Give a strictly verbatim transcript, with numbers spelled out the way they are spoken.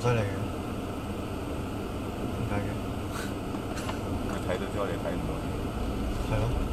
再嚟嘅，點解嘅？ 佢睇到之後你睇唔到。 係咯。